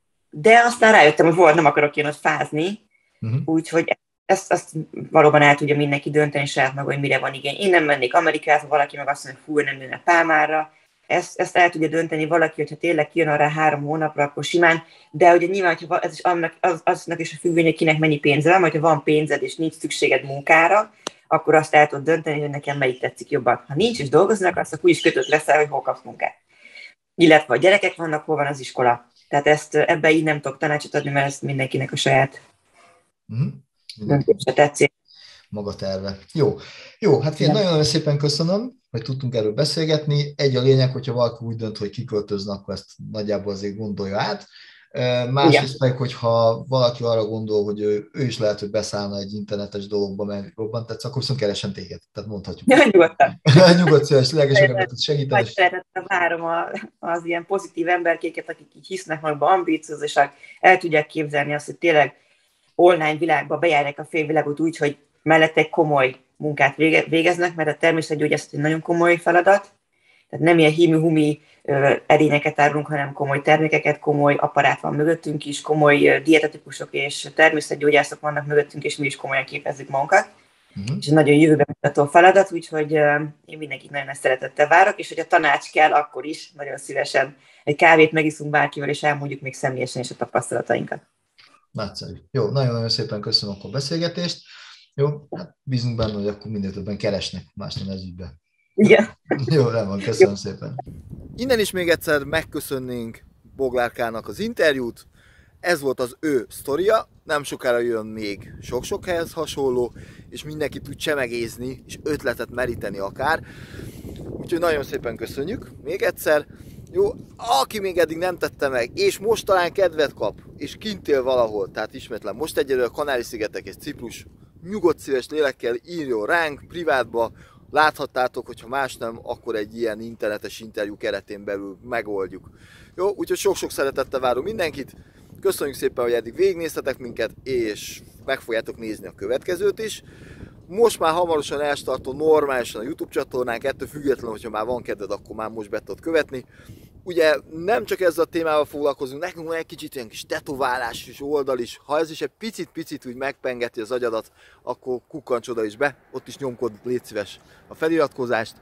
De aztán rájöttem, hogy volt, nem akarok én ott fázni, uh-huh. Úgyhogy ezt, ezt valóban el tudja mindenki dönteni saját maga, hogy mire van igény. Én nem mennék Amerikába, valaki meg azt mondja, hogy fú, nem jönne Pálmárra. Ezt, ezt el tudja dönteni valaki, hogyha tényleg kijön arra három hónapra, akkor simán. De ugye nyilván, hogyha ez is annak, az, aznak is a függvény, hogy kinek mennyi pénze van, hogyha van pénzed és nincs szükséged munkára, akkor azt el tudod dönteni, hogy nekem melyik tetszik jobban. Ha nincs és dolgoznak, azt akkor úgyis kötött leszel, hogy hol kapsz munkát. Illetve a gyerekek vannak, hol van az iskola. Tehát ezt ebben így nem tudok tanácsot adni, mert ez mindenkinek a saját mm-hmm. döntése tetszik. Maga terve. Jó, Jó hát én nagyon-nagyon szépen köszönöm, hogy tudtunk erről beszélgetni. Egy a lényeg, hogyha valaki úgy dönt, hogy kiköltözne, akkor ezt nagyjából azért gondolja át. Másrészt meg, hogyha valaki arra gondol, hogy ő, ő is lehet, hogy beszállna egy internetes dologba, mert jobban tetsz, akkor viszont keressen téged. Tehát mondhatjuk. Ja, nyugodtan. Nyugodt szíves, legesőre tud segíteni. Nagy szeretettel várom a, az ilyen pozitív emberkéket, akik így hisznek magba, ambíciózusak, el tudják képzelni azt, hogy tényleg online világba bejárják a félvilágot úgy, hogy mellette egy komoly munkát végeznek, mert a természetgyógyászat egy nagyon komoly feladat. Tehát nem ilyen hími-humi edényeket árulunk, hanem komoly termékeket, komoly apparát van mögöttünk is, komoly dietetikusok és természetgyógyászok vannak mögöttünk, és mi is komolyan képezzük magunkat. Uh-huh. És nagyon jövőben mutató feladat, úgyhogy én mindenkit nagyon szeretettel várok, és hogyha tanács kell, akkor is nagyon szívesen egy kávét megiszunk bárkivel, és elmondjuk még személyesen is a tapasztalatainkat. Nagyszerű. Jó, nagyon-nagyon szépen köszönöm akkor a beszélgetést. Jó, hát bízunk benne, hogy akkor minél többen keresnek más nem ez ügyben. Igen. Jó, nem van, köszönöm Jó. szépen. Innen is még egyszer megköszönnénk Boglárkának az interjút. Ez volt az ő sztoria, nem sokára jön még sok-sok helyhez hasonló, és mindenki tud csemegézni, és ötletet meríteni akár. Úgyhogy nagyon szépen köszönjük még egyszer. Jó, aki még eddig nem tette meg, és most talán kedvet kap, és kint él valahol, tehát ismétlem, most egyelőre a Kanári-szigetek és Ciprus, nyugodt szíves lélekkel írjon ránk, privátba, láthattátok, hogyha más nem, akkor egy ilyen internetes interjú keretén belül megoldjuk. Jó, úgyhogy sok-sok szeretettel várunk mindenkit, köszönjük szépen, hogy eddig végignéztetek minket, és meg fogjátok nézni a következőt is. Most már hamarosan elstartol normálisan a YouTube csatornánk, ettől függetlenül, hogyha már van kedved, akkor már most be tudod követni. Ugye nem csak ezzel a témával foglalkozunk, nekünk van egy kicsit ilyen kis tetoválás is oldal is. Ha ez is egy picit-picit úgy megpengeti az agyadat, akkor kukkancs oda is be, ott is nyomkod, légy szíves a feliratkozást.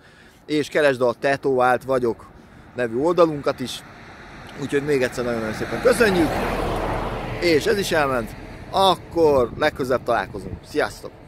és keresd a Tetovált vagyok nevű oldalunkat is. Úgyhogy még egyszer nagyon-nagyon szépen köszönjük, és ez is elment. Akkor legközelebb találkozunk. Sziasztok!